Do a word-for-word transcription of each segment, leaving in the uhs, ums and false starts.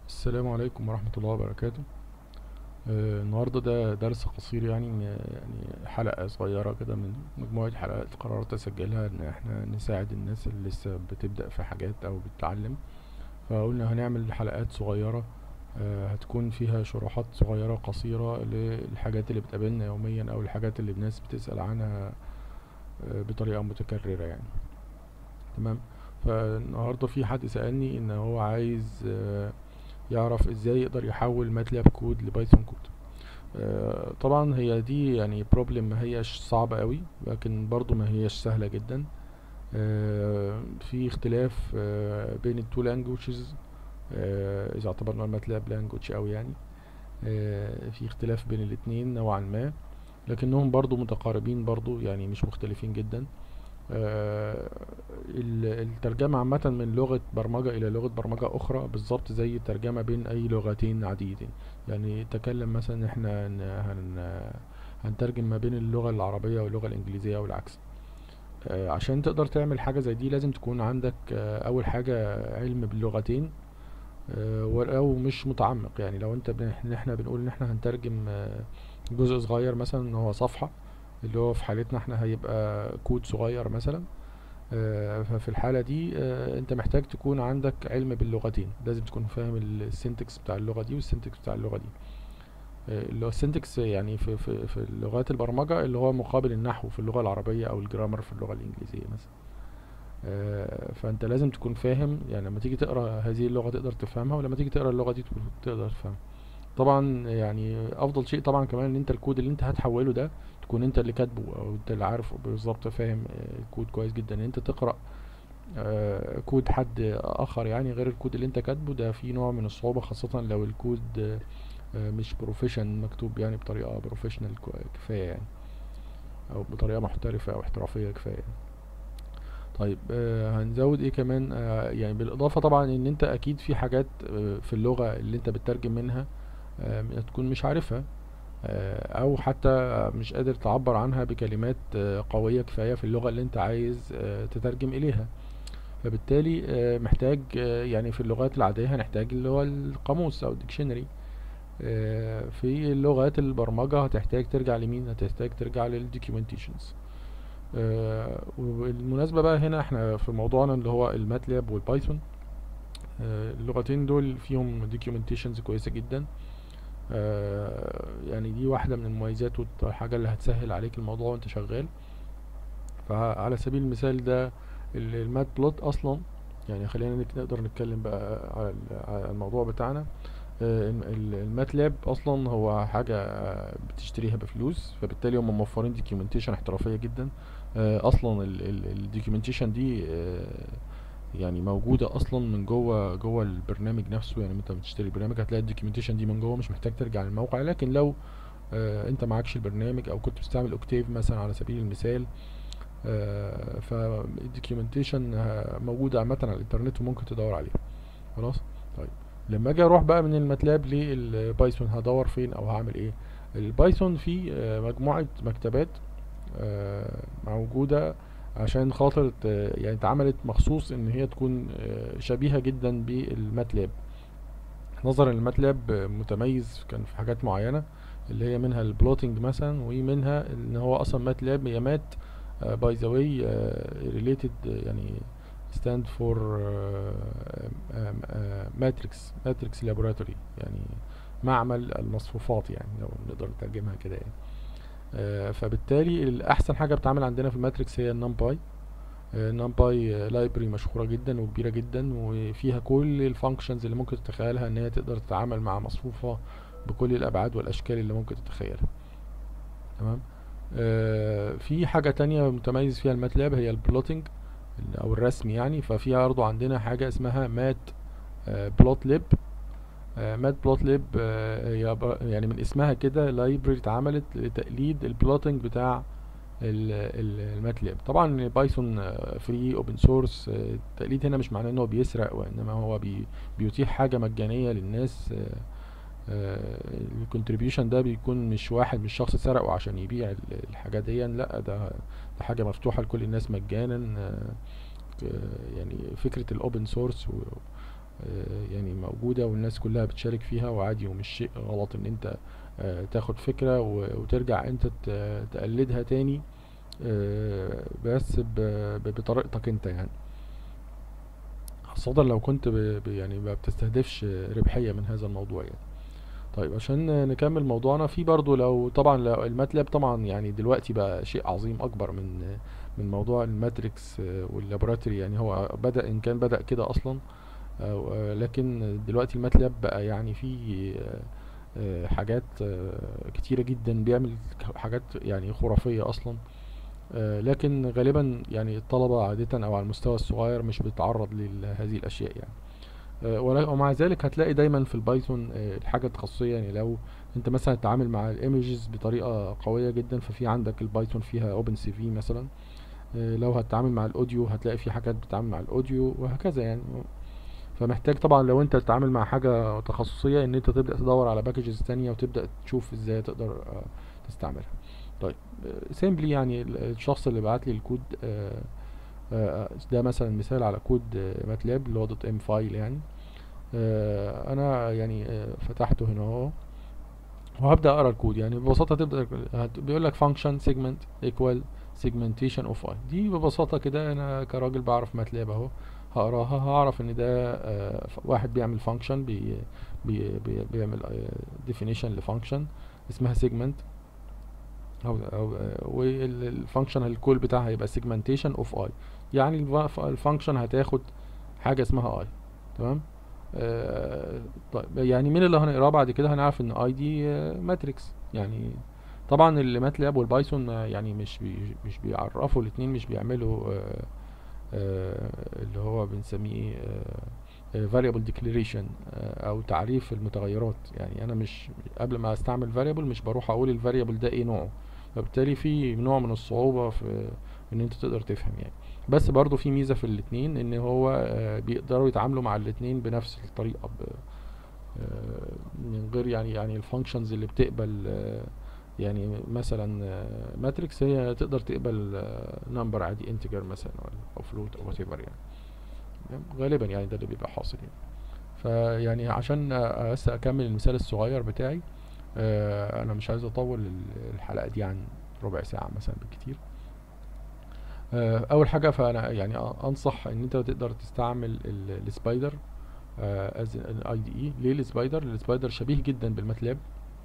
السلام عليكم ورحمة الله وبركاته. آه، النهاردة ده درس قصير يعني يعني حلقة صغيرة كده من مجموعة حلقات قررت أسجلها إن احنا نساعد الناس اللي لسه بتبدأ في حاجات أو بتتعلم. فقلنا هنعمل حلقات صغيرة، آه، هتكون فيها شروحات صغيرة قصيرة للحاجات اللي بتقابلنا يوميا أو الحاجات اللي الناس بتسأل عنها آه، بطريقة متكررة يعني. تمام. فالنهاردة في حد سألني إن هو عايز آه، يعرف ازاي يقدر يحول ماتلاب كود لبايثون كود. آه، طبعا هي دي يعني بروبلم ما هيش صعبة قوي، لكن برضو ما هيش سهلة جدا. آه، في اختلاف آه، بين التو لانجوجز، اذا اعتبرنا الماتلاب لانجوج قوي يعني. آه، في اختلاف بين الاتنين نوعا ما، لكنهم برضو متقاربين برضو يعني مش مختلفين جدا. آه، ال- الترجمة عامة من لغة برمجة إلى لغة برمجة أخرى بالظبط زي الترجمة بين أي لغتين عديدين. يعني تكلم مثلا إحنا هن هن هنترجم ما بين اللغة العربية واللغة الإنجليزية والعكس. آه، عشان تقدر تعمل حاجة زي دي لازم تكون عندك آه، أول حاجة علم باللغتين، آه، ولو مش متعمق. يعني لو انت بن- إن احنا بنقول ان احنا هنترجم آه، جزء صغير مثلا ان هو صفحة، اللي هو في حالتنا احنا هيبقى كود صغير مثلا. آه، ففي الحالة دي آه، انت محتاج تكون عندك علم باللغتين، لازم تكون فاهم السنتكس بتاع اللغة دي والسنتكس بتاع اللغة دي. آه، اللي هو السنتكس يعني في في في لغات البرمجة اللي هو مقابل النحو في اللغة العربية او الجرامر في اللغة الإنجليزية مثلا. آه، فانت لازم تكون فاهم، يعني لما تيجي تقرا هذه اللغة تقدر تفهمها، ولما تيجي تقرا اللغة دي تكون- تقدر تفهمها. طبعا يعني افضل شيء طبعا كمان ان انت الكود اللي انت هتحوله ده تكون انت اللي كاتبه او انت اللي عارفه بالظبط، فاهم آه، الكود كويس جدا. ان انت تقرا آه، كود حد اخر يعني غير الكود اللي انت كاتبه، ده فيه نوع من الصعوبة، خاصة لو الكود آه، آه، مش بروفيشن مكتوب يعني بطريقة بروفيشنال كفاية يعني، او بطريقة محترفة او احترافية كفاية يعني. طيب آه، هنزود ايه كمان؟ آه، يعني بالاضافة طبعا ان انت اكيد في حاجات آه، في اللغة اللي انت بتترجم منها آه، تكون مش عارفها، آه، او حتى مش قادر تعبر عنها بكلمات آه، قوية كفاية في اللغة اللي انت عايز آه، تترجم اليها. فبالتالي آه، محتاج آه، يعني في اللغات العادية هنحتاج اللي هو القاموس او الديكشنري. في اللغات البرمجة هتحتاج ترجع لمين؟ هتحتاج ترجع للدوكيومنتيشنز. والمناسبة بقى هنا احنا في موضوعنا اللي هو الماتلاب والبايثون، آه، اللغتين دول فيهم دوكيومنتيشنز كويسة جدا. آه، يعني دي واحدة من المميزات والحاجة اللي هتسهل عليك الموضوع وانت شغال. فعلى سبيل المثال ده ال- المات بلوت اصلا، يعني خلينا نك- نقدر نتكلم بقى على ال- على الموضوع بتاعنا. آه، الم- ال- الماتلاب اصلا هو حاجة بتشتريها بفلوس، فبالتالي هم موفرين دوكيومنتيشن احترافية جدا. آه، اصلا الدوكيومنتيشن دي آه، يعني موجودة اصلا من جوه جوه البرنامج نفسه. يعني انت بتشتري البرنامج هتلاقي الدوكيومنتيشن دي من جوه، مش محتاج ترجع للموقع. لكن لو آه، انت معكش البرنامج او كنت بتستعمل اوكتيف مثلا على سبيل المثال، آه، فالدوكيومنتيشن موجودة عامة على الانترنت وممكن تدور عليها. خلاص. طيب لما اجي اروح بقى من الماتلاب للبايثون هدور فين او هعمل ايه؟ البايثون فيه آه، مجموعة مكتبات آه، موجودة عشان خاطر ت- يعني اتعملت مخصوص ان هي تكون آه، شبيهة جدا بالماتلاب. نظرا الماتلاب متميز كان في حاجات معينة، اللي هي منها البلوتنج مثلا، ومنها ان هو اصلا ماتلاب هي مات باي ذا واي ريليتد يعني stand for ماتريكس ماتريكس لابوراتوري، يعني معمل المصفوفات يعني لو نقدر نترجمها كده يعني. آه، فبالتالي الاحسن حاجه بتتعمل عندنا في الماتريكس هي النمباي. نمباي لايبرري مشهورة جدا وكبيرة جدا وفيها كل الفانكشنز اللي ممكن تتخيلها ان هي تقدر تتعامل مع مصفوفة بكل الابعاد والاشكال اللي ممكن تتخيلها. تمام. آه في حاجة تانية متميز فيها الماتلاب هي البلوتنج او الرسم يعني. ففيها برضو عندنا حاجة اسمها مات آه بلوت ليب. آه مات بلوت ليب آه هي ب- يعني من اسمها كده لايبرري اتعملت لتقليد البلوتنج بتاع ال- ال- الماتلاب. طبعا بايثون فري اوبن سورس، التقليد هنا مش معناه ان هو بيسرق، وانما هو بي بيتيح حاجه مجانيه للناس. الكونتريبيوشن ده بيكون مش واحد مش شخص سرقه عشان يبيع ال- الحاجه دي، لا ده ده حاجه مفتوحه لكل الناس مجانا. آه، ك- يعني فكره الاوبن سورس آه، يعني موجودة والناس كلها بتشارك فيها وعادي، ومش شيء غلط ان انت آه، تاخد فكرة و- وترجع انت ت- تقلدها تاني، آه، بس ب- ب- بطريقتك انت يعني، خاصة لو كنت ب ب- يعني ما بتستهدفش ربحية من هذا الموضوع يعني. طيب عشان نكمل موضوعنا، في برضو لو طبعا لو الماتلاب طبعا يعني دلوقتي بقى شيء عظيم اكبر من من موضوع الماتريكس واللابوراتوري، يعني هو بدأ ان كان بدأ كده اصلا، أو- آه، لكن دلوقتي الماتلاب بقى يعني فيه آه، آه، حاجات آه، كتيرة جدا، بيعمل حاجات يعني خرافية اصلا. آه، لكن غالبا يعني الطلبة عادة او على المستوى الصغير مش بيتعرض لهذه الاشياء يعني. آه، ولا- ومع ذلك هتلاقي دايما في البايثون آه، الحاجة التخصصية، يعني لو انت مثلا تتعامل مع الايمجز بطريقة قوية جدا، ففي عندك البايثون فيها اوبن سي في مثلا. آه، لو هتتعامل مع الاوديو هتلاقي في حاجات بتتعامل مع الاوديو وهكذا يعني. فمحتاج طبعا لو انت تتعامل مع حاجة تخصصية ان انت تبدأ تدور على باكجز تانية وتبدأ تشوف ازاي تقدر آه، تستعملها. طيب سيمبلي يعني ال- الشخص اللي بعت لي الكود، آه، آه، ده مثلا مثال على كود ماتلاب اللي هو دوت ام فايل يعني. آه، انا يعني آه، فتحته هنا اهو، وهبدأ اقرا الكود. يعني ببساطة تبدأ هت- بيقول لك function segment equal segmentation of i. دي ببساطة كده انا كراجل بعرف ماتلاب اهو، هقراها هعرف ان ده آه، ف- واحد بيعمل function بي بي بي بيعمل آه، definition لفانكشن اسمها segment، او او والفانكشن الكول بتاعها هيبقى segmentation of i. يعني الفانكشن هتاخد حاجة اسمها i. تمام. آه، طيب يعني مين اللي هنقراه بعد كده؟ هنعرف ان اي دي ماتريكس يعني. طبعا الماتلاب والبايثون ما- يعني مش بي مش بيعرفوا الاتنين، مش بيعملوا آه، آه، اللي هو بنسميه ايه آه، آه، variable declaration، آه، او تعريف المتغيرات. يعني انا مش قبل ما استعمل variable مش بروح اقول الفاريبل ده ايه نوعه، فبالتالي في نوع من الصعوبة في ان انت تقدر تفهم يعني. بس برضو في ميزة في الاتنين، ان هو آه، بيقدروا يتعاملوا مع الاتنين بنفس الطريقة، ب- آه، من غير يعني يعني الفانكشنز اللي بتقبل آه، يعني مثلا ماتريكس هي تقدر تقبل نمبر عادي انتجر مثلا ولا- او فلوت او وات ايفر يعني. تمام؟ غالبا يعني ده اللي بيبقى حاصل يعني. فيعني عشان آه، بس اكمل المثال الصغير بتاعي، آه، انا مش عايز اطول ال- الحلقة دي عن ربع ساعة مثلا بالكتير. آه، اول حاجة فانا يعني أ- انصح ان انت تقدر تستعمل ال- السبايدر از اي دي اي. ليه السبايدر؟ السبايدر شبيه جدا بالماتلاب.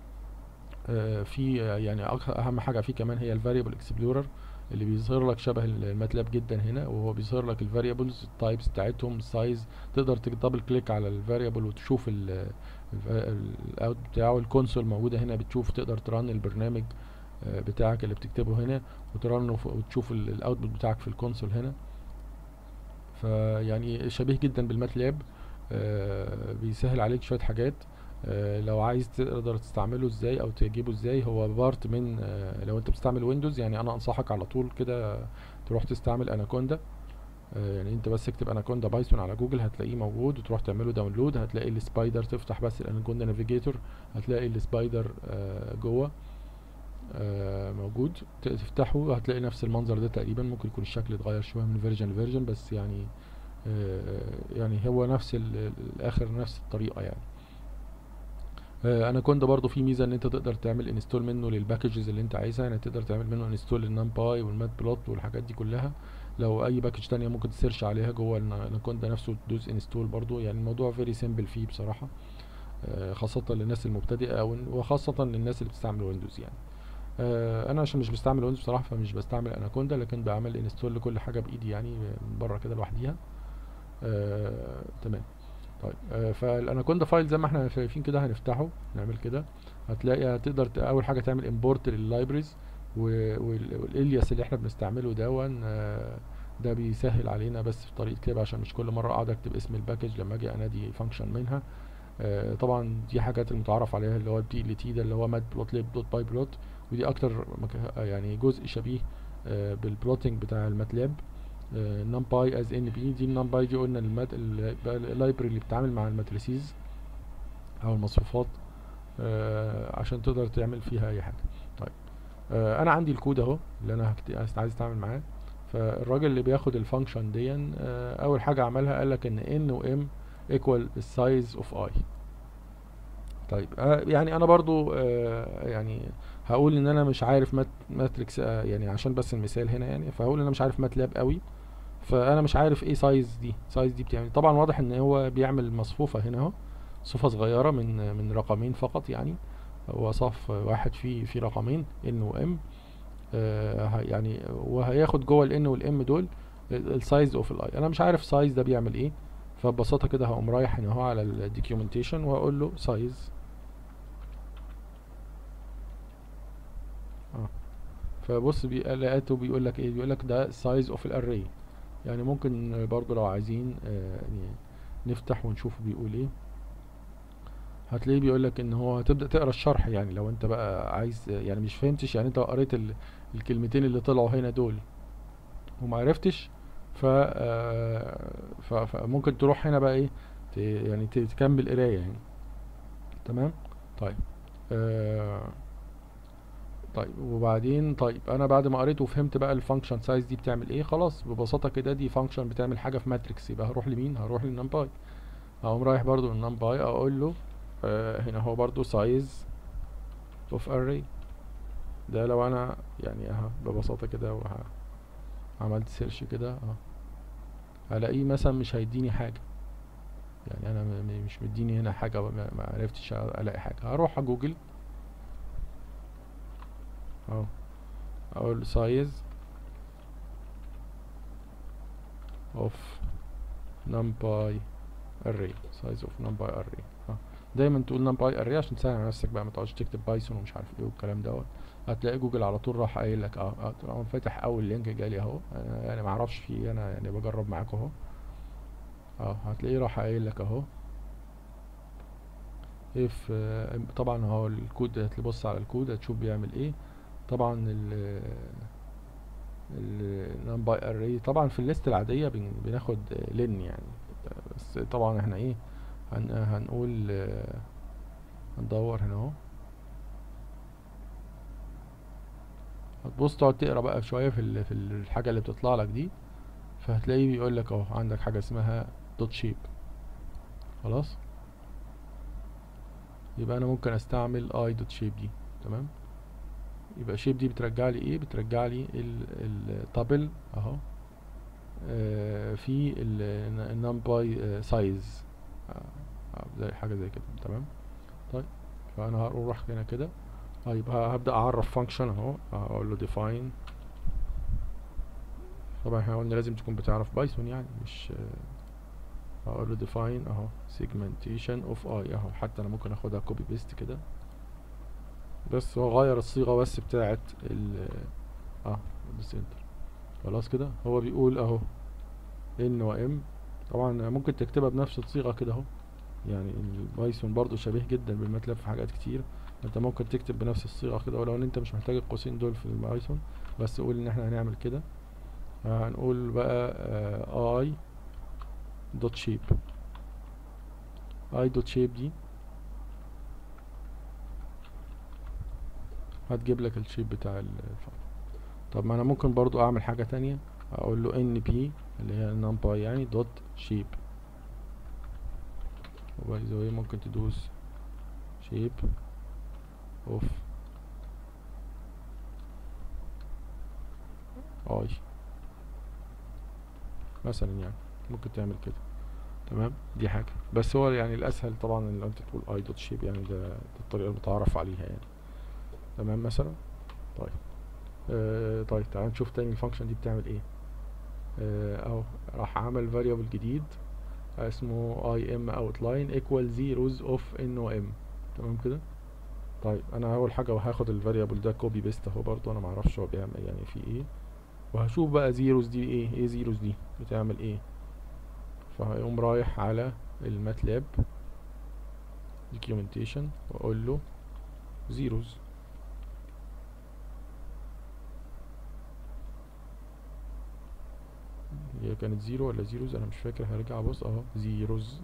آه، في آه، يعني أك- اهم حاجه فيه كمان هي الفاريبل اكسبلورر، اللي بيظهر لك شبه الماتلاب جدا هنا، وهو بيظهر لك الفاريبلز التايبس بتاعتهم السايز. تقدر تدبل كليك على الفاريبل وتشوف الاوت بتاعه. الكونسول موجوده هنا، بتشوف تقدر ترن البرنامج آه، بتاعك اللي بتكتبه هنا، وترنه ف- وتشوف الاوتبوت بتاعك في الكونسول هنا. فيعني شبيه جدا بالماتلاب. آه، بيسهل عليك شوية حاجات. آه، لو عايز تقدر تستعمله ازاي او تجيبه ازاي، هو بارت من آه، لو انت بتستعمل ويندوز يعني انا انصحك على طول كده تروح تستعمل اناكوندا. آه، يعني انت بس اكتب اناكوندا بايثون على جوجل هتلاقيه موجود، وتروح تعمله داونلود. هتلاقي السبايدر، تفتح بس الاناكوندا نافيجيتور هتلاقي السبايدر آه، جوه آه، موجود. ت- تفتحه هتلاقي نفس المنظر ده تقريبا، ممكن يكون الشكل اتغير شوية من فيرجن لفيرجن، بس يعني آه، يعني هو نفس ال- ال- الاخر نفس الطريقه يعني. آه، انا كنت برضو في ميزه ان انت تقدر تعمل انستول منه للباكجز اللي انت عايزها. يعني تقدر تعمل منه انستول للنمباي والمات بلوت والحاجات دي كلها. لو اي باكج تانية ممكن تسيرش عليها جوه الاناكوندا نفسه تدوس انستول برضو. يعني الموضوع فيري سيمبل فيه بصراحه، آه، خاصه للناس المبتدئه أو- وخاصه للناس اللي بتستعمل ويندوز يعني. آه، انا عشان مش بستعمل ويندوز بصراحه فمش بستعمل اناكوندا، لكن بعمل انستول لكل حاجه بايدي يعني من بره كده لوحديها. آه، تمام. طيب آه، فالاناكوندا فايل زي ما احنا شايفين كده هنفتحه نعمل كده. هتلاقي هتقدر ت- اول حاجه تعمل امبورت لللايبريز، والالياس اللي احنا بنستعمله دون آه، ده بيسهل علينا بس في طريقه كده، عشان مش كل مره اقعد اكتب اسم الباكج لما اجي انادي فانكشن منها. آه، طبعا دي حاجات المتعارف عليها اللي هو البي ال تي ده اللي هو مات بلوت ليب دوت باي بلوت. ودي اكتر مك- يعني جزء شبيه آه، بالبلوتنج بتاع الماتلاب. نمباي از ان بي، دي النمباي دي قلنا المات اللايبرري اللي بتتعامل مع الماتريسيز او المصفوفات، آه، عشان تقدر تعمل فيها اي حاجه. طيب آه، انا عندي الكود اهو اللي انا هكت- عايز اتعامل معاه. فالراجل اللي بياخد الفانكشن دي آه، اول حاجه عملها قال لك ان ان وام equal size of I. طيب آه يعني انا برضو آه يعني هقول ان انا مش عارف مات ماتريكس آه يعني عشان بس المثال هنا يعني، فهقول ان انا مش عارف ماتلاب قوي، فانا مش عارف ايه سايز دي سايز دي بتعمل. طبعا واضح ان هو بيعمل مصفوفة هنا اهو، صفة صغيرة من من رقمين فقط يعني، هو صف واحد فيه في رقمين n و m آه يعني، وهياخد جوه ال n وال m دول السايز اوف الاي. انا مش عارف سايز ده بيعمل ايه، فببساطة كده هقوم رايح هنا اهو على الدوكيومنتيشن واقول له سايز. اه فبص بي- لقيته بيقول لك ايه، بيقول لك ده سايز اوف الاري. يعني ممكن برضو لو عايزين آه يعني نفتح ونشوف بيقول ايه، هتلاقيه بيقول لك ان هو تبدأ تقرا الشرح. يعني لو انت بقى عايز يعني مش فهمتش، يعني انت لو قريت ال- الكلمتين اللي طلعوا هنا دول وما عرفتش، ف آه، ف- فممكن تروح هنا بقى ايه، ت- يعني ت- تكمل قرايه يعني. تمام. طيب آه طيب وبعدين، طيب انا بعد ما قريت وفهمت بقى الفانكشن سايز دي بتعمل ايه، خلاص ببساطه كده دي فانكشن بتعمل حاجه في ماتريكس، يبقى هروح لمين؟ هروح للنمباي. هقوم رايح برضو للنمباي اقول له آه هنا هو برضو سايز اوف اري. ده لو انا يعني اهو ببساطه كده وه- عملت سيرش كده اه هلاقيه مثلا مش هيديني حاجه. يعني انا م- م- مش مديني هنا حاجه، ما ما عرفتش الاقي حاجه. هروح على جوجل اهو، اقول سايز اوف نمباي اري، سايز اوف نمباي اري. اه دايما تقول نمباي اري عشان تسهل على نفسك بقى، ما تقعدش تكتب بايثون ومش عارف ايه والكلام دوت. هتلاقي جوجل على طول راح قايل لك اه اه تقوم فاتح اول لينك جالي اهو. انا يعني ما اعرفش فيه، انا يعني بجرب معاك اهو. اه هتلاقيه راح قايل لك اهو اف آه، طبعا اهو الكود، هتبص على الكود هتشوف بيعمل ايه. طبعا ال النمباي اري طبعا في الليست العاديه بن- بناخد لين يعني، بس طبعا احنا ايه هن هنقول آه، هندور هنا اهو. هتبص تقعد تقرا بقى شويه في ال- في الحاجه اللي بتطلع لك دي، فهتلاقيه بيقول لك اهو عندك حاجه اسمها دوت شيب. خلاص يبقى انا ممكن استعمل اي دوت شيب دي. تمام. يبقى شيب دي بترجع لي ايه؟ بترجع لي التابل اهو آه، في النمباي سايز زي حاجه زي كده. تمام. طيب فانا هروح هنا كده. طيب ه- هبدا اعرف فانكشن اهو، هقول له define. طبعا احنا قلنا لازم تكون بتعرف بايثون يعني، مش آه، هقول له define اهو segmentation of i اهو. حتى انا ممكن اخدها كوبي بيست كده، بس هو غير الصيغه بس بتاعت ال اه السنتر. خلاص كده هو بيقول اهو ان و ام. طبعا ممكن تكتبها بنفس الصيغه كده اهو، يعني البايثون برضو شبيه جدا بالماتلاب في حاجات كتير. انت ممكن تكتب بنفس الصيغه كده، ولو ان انت مش محتاج القوسين دول في البايثون، بس قول ان احنا هنعمل كده. هنقول بقى اي دوت شيب. اي دوت شيب دي هتجيب لك الشيب بتاع الفايل. طب ما انا ممكن برضو اعمل حاجه تانية، اقول له ان بي اللي هي نمباي يعني دوت شيب. وباي ذا واي ممكن تدوس شيب اوف اي مثلا يعني، ممكن تعمل كده. تمام. دي حاجة، بس هو يعني الأسهل طبعا ان انت تقول اي دوت شيب، يعني ده, ده الطريقة اللي بتعرف عليها يعني. تمام مثلا. طيب آه طيب تعال نشوف تاني الفانكشن دي بتعمل ايه. آه اهو راح عمل variable جديد اسمه im outline equal zeros of n و m. تمام كده. طيب انا اول حاجة هاخد الفاريبل ده كوبي بيست اهو، برضو انا معرفش هو بيعمل يعني في ايه، وهشوف بقى زيروز دي ايه، ايه زيروز دي بتعمل ايه. فهيقوم رايح على الماتلاب documentation واقول له زيروز. هي كانت زيرو ولا زيروز انا مش فاكر، هرجع بص اهو زيروز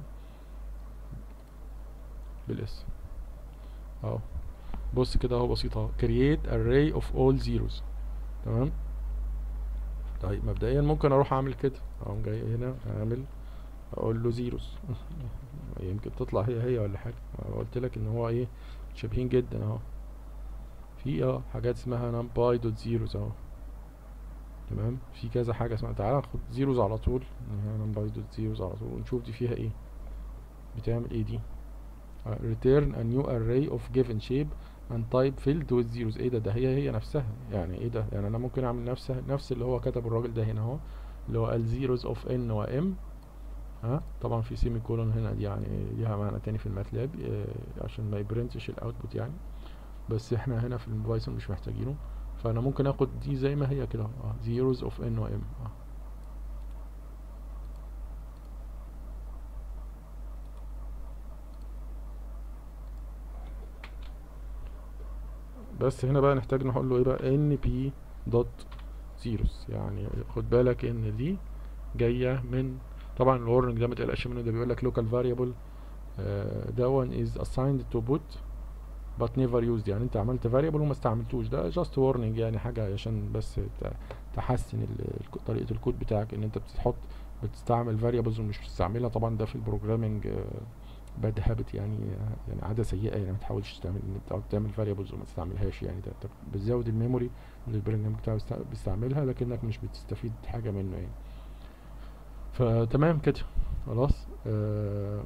بالاسم اهو. بص كده اهو بسيط اهو create array of all zeros. تمام. طيب مبدئيا ممكن اروح اعمل كده، اقوم جاي هنا اعمل اقول له زيروز يمكن تطلع هي هي ولا حاجه. قلت لك ان هو ايه، شبيهين جدا اهو. في اه حاجات اسمها نمباي دوت زيروز اهو. تمام، في كذا حاجه اسمها، تعالى ناخد زيروز على طول، نمباي دوت زيروز على طول ونشوف دي فيها ايه، بتعمل ايه دي. uh, return a new array of given shape and type filled with zeros. ايه ده ده هي هي نفسها يعني. ايه ده يعني، انا ممكن اعمل نفس نفس اللي هو كتبه الراجل ده هنا اهو، اللي هو قال zeros of n و m. ها طبعا في سيمي كولون هنا، دي يعني ليها معنى تاني في الماتلاب آه عشان ما يبرنتش الاوتبوت يعني، بس احنا هنا في البايثون مش محتاجينه. فانا ممكن اخد دي زي ما هي كده اه zeros of n و m اه. بس هنا بقى نحتاج نقول له ايه بقى، ان بي دوت زيروز. يعني خد بالك ان دي جايه من، طبعا الورنج ده ما تقلقش منه، ده بيقول لك local variable ده one is assigned to put but never used. يعني انت عملت variable وما استعملتوش، ده just warning يعني، حاجه عشان بس تحسن طريقه الكود بتاعك، ان انت بتحط بتستعمل variables ومش بتستعملها. طبعا ده في البروجرامنج باد هابت يعني، يعني عاده سيئه يعني. ما تحاولش تعمل ان انت تعمل variables وما تستعملهاش يعني، ده انت بتزود الميموري اللي البرنامج بتاعك بيستعملها، لكنك مش بتستفيد حاجه منه يعني. فتمام كده خلاص. آه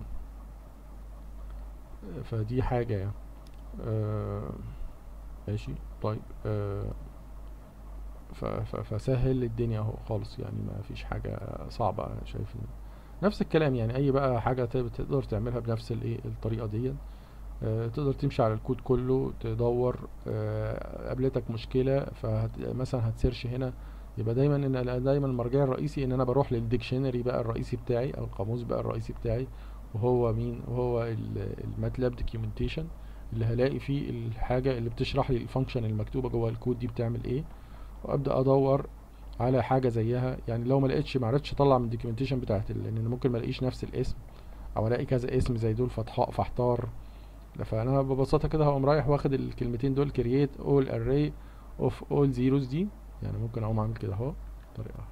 فدي حاجة يعني. آه ماشي طيب. آه ف- ف- فسهل الدنيا اهو خالص يعني، ما فيش حاجة صعبة. انا شايف إن نفس الكلام يعني، اي بقى حاجة ت- تقدر تعملها بنفس الايه الطريقة دي. آه تقدر تمشي على الكود كله تدور. آه قابلتك مشكلة فمثلا هتسيرش هنا، يبقى دايما ان أنا دايما المرجع الرئيسي ان انا بروح للديكشنري بقى الرئيسي بتاعي، او القاموس بقى الرئيسي بتاعي، وهو مين؟ وهو الماتلاب دوكيومنتيشن، اللي هلاقي فيه الحاجة اللي بتشرح لي الفانكشن المكتوبة جوه الكود دي بتعمل ايه، وابدا ادور على حاجة زيها. يعني لو ما لقيتش، ما عرفتش اطلع من الدوكيومنتيشن بتاعت ال- لان ممكن ما الاقيش نفس الاسم، او الاقي كذا اسم زي دول فتح- فاحتار. فانا ببساطه كده هقوم رايح واخد الكلمتين دول create all array of all zeros دي. يعني ممكن اقوم اعمل كده اهو، طريقه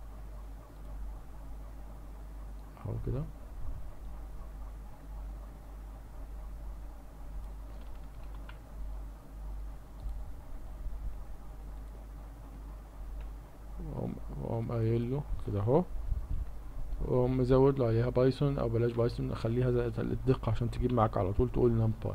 اهو كده، واقوم واقوم قايل له كده اهو، واقوم مزود له عليها بايثون، او بلاش بايثون، اخليها زي الدقه عشان تجيب معاك على طول، تقول نمباي.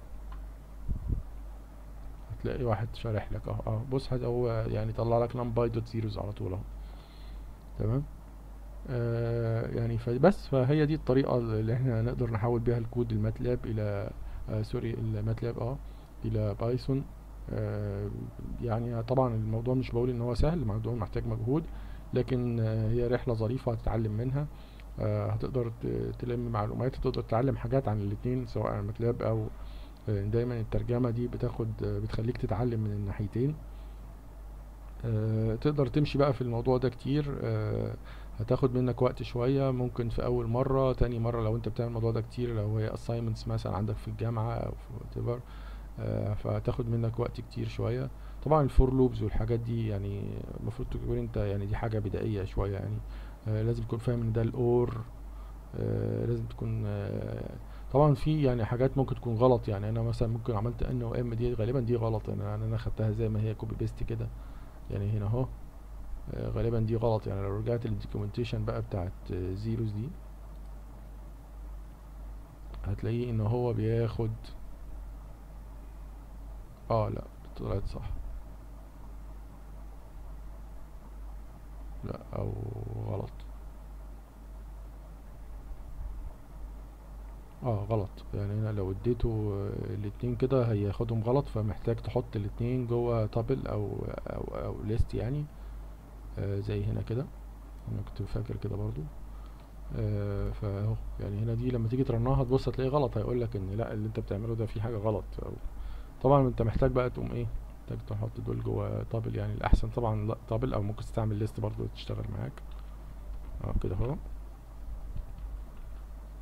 هتلاقي واحد شارح لك اهو. اه بص، هو يعني طلع لك نمباي دوت زيروز على طول اهو. تمام. آه يعني فبس، فهي دي الطريقه اللي احنا نقدر نحول بيها الكود الماتلاب الى آه سوري الماتلاب اه الى بايثون. آه يعني طبعا الموضوع مش بقول ان هو سهل، الموضوع محتاج مجهود، لكن آه هي رحله ظريفه هتتعلم منها. آه هتقدر ت- تلم معلومات، تقدر تتعلم حاجات عن الاتنين، سواء الماتلاب او آه دايما الترجمه دي بتاخد آه بتخليك تتعلم من الناحيتين. آه، تقدر تمشي بقى في الموضوع ده كتير. آه، هتاخد منك وقت شوية، ممكن في أول مرة، تاني مرة لو أنت بتعمل الموضوع ده كتير، لو هي assignments مثلا عندك في الجامعة أو في whatever. آه، فهتاخد منك وقت كتير شوية. طبعا الفور لوبز والحاجات دي يعني المفروض تكون أنت يعني دي حاجة بدائية شوية يعني. آه، لازم تكون فاهم إن ده الأور. آه، لازم تكون آه، طبعا في يعني حاجات ممكن تكون غلط. يعني أنا مثلا ممكن عملت ان و ام، دي غالبا دي غلط، أنا أنا خدتها زي ما هي كوبي بيست كده يعني هنا أهو. آه، غالبا دي غلط. يعني لو رجعت للدوكيومنتيشن بقى بتاعت زيروز دي، هتلاقيه ان هو بياخد اه لا، طلعت صح. لا او غلط. اه غلط. يعني انا لو اديته آه، الاتنين كده هياخدهم غلط، فمحتاج تحط الاتنين جوه تابل او او او ليست يعني. آه زي هنا كده، انا كنت فاكر كده برضو. آه فاهو يعني هنا دي لما تيجي ترنها تبص هتلاقيه غلط، هيقول لك ان لا اللي انت بتعمله ده فيه حاجه غلط. أو طبعا انت محتاج بقى تقوم ايه، محتاج تحط دول جوه طابل يعني. الاحسن طبعا لا طابل، او ممكن تستعمل ليست برضو تشتغل معاك. اه كده اهو.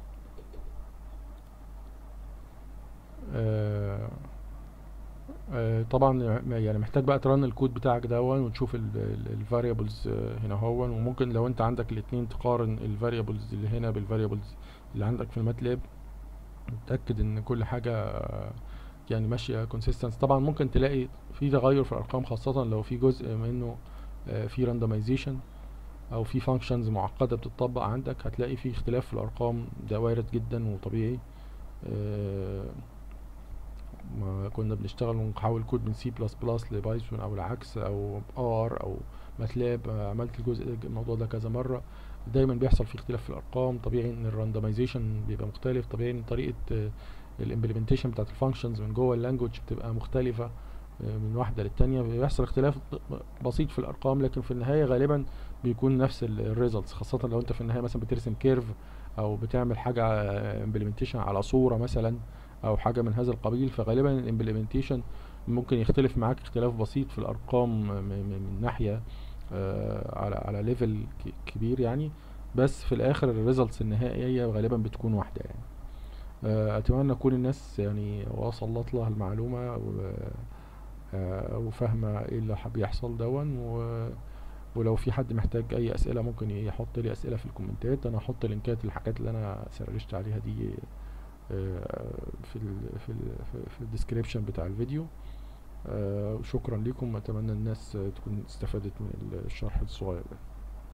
آه، طبعا يعني محتاج بقى ترن الكود بتاعك دون وتشوف الفاريبلز هنا هو، وممكن لو انت عندك الاتنين تقارن الفاريبلز اللي هنا بالفاريبلز اللي عندك في الماتلاب، متأكد ان كل حاجة آه، يعني ماشية كونسيستنس. طبعا ممكن تلاقي في تغير في الارقام، خاصة لو في جزء منه آه، في راندمايزيشن او في فانكشنز معقدة بتطبق عندك، هتلاقي في اختلاف في الارقام، ده وارد جدا وطبيعي. آه، ما كنا بنشتغل ونحول كود من سي بلس بلس لبايثون او العكس او ار او ماتلاب، آه، عملت الجزء ده الموضوع ده كذا مرة، دايما بيحصل في اختلاف في الارقام. طبيعي ان الراندمايزيشن بيبقى مختلف، طبيعي ان طريقة الامبلمنتيشن بتاعت الفانكشنز من جوه اللانجوج بتبقى مختلفة آه، من واحدة للتانية، بيحصل اختلاف بسيط في الارقام، لكن في النهاية غالبا بيكون نفس الريزلتس، خاصة لو انت في النهاية مثلا بترسم كيرف او بتعمل حاجة امبلمنتيشن على صورة مثلا او حاجة من هذا القبيل، فغالبا الامبلمنتيشن ممكن يختلف معاك اختلاف بسيط في الارقام م- م- من ناحية آه، على على ليفل كبير يعني، بس في الاخر الريزلتس النهائية غالبا بتكون واحدة يعني. آه، اتمنى اكون الناس يعني وصلت لها المعلومة و- آه، وفاهمة ايه اللي حاب يحصل دون و- ولو في حد محتاج اي اسئلة ممكن يحط لي اسئلة في الكومنتات، انا هحط لينكات الحاجات اللي انا سرشت عليها دي آه، في ال في ال في الديسكريبشن بتاع الفيديو. آه، شكرا لكم، اتمنى الناس تكون استفادت من الشرح الصغير ده.